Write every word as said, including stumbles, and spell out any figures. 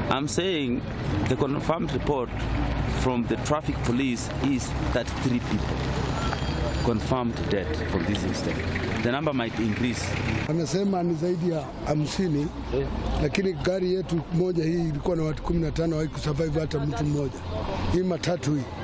I'm saying the confirmed report from the traffic police is that three people confirmed death from this incident. The number might increase. Amesema ni zaidi ya hamsini, yeah. Lakini gari yetu moja hii ilikuwa na watu kumi na tano, haiku survive hata mtu mmoja. Hii matatu hii